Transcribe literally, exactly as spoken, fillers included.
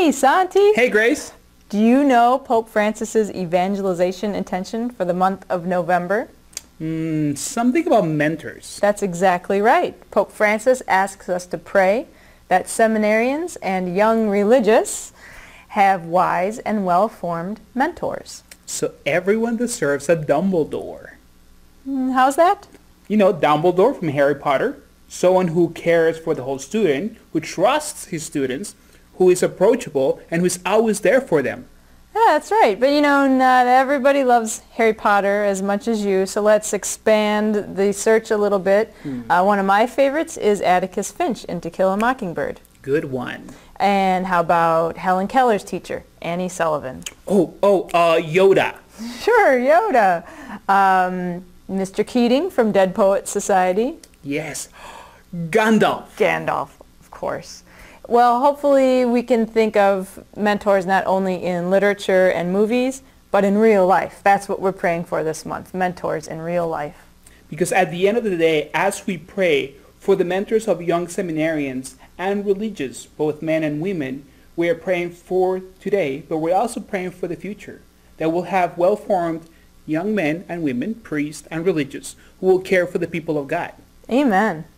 Hey, Santi. Hey, Grace. Do you know Pope Francis's evangelization intention for the month of November? Mm, something about mentors. That's exactly right. Pope Francis asks us to pray that seminarians and young religious have wise and well-formed mentors. So everyone deserves a Dumbledore. Mm, How's that? You know, Dumbledore from Harry Potter. Someone who cares for the whole student, who trusts his students, who is approachable, and who is always there for them. Yeah, that's right. But you know, not everybody loves Harry Potter as much as you, so let's expand the search a little bit. Hmm. Uh, one of my favorites is Atticus Finch in To Kill a Mockingbird. Good one. And how about Helen Keller's teacher, Annie Sullivan? Oh, oh, uh, Yoda. Sure, Yoda. Um, Mister Keating from Dead Poets Society. Yes. Gandalf. Gandalf, of course. Well, hopefully we can think of mentors not only in literature and movies, but in real life. That's what we're praying for this month, mentors in real life. Because at the end of the day, as we pray for the mentors of young seminarians and religious, both men and women, we are praying for today, but we're also praying for the future, that we'll have well-formed young men and women, priests and religious, who will care for the people of God. Amen.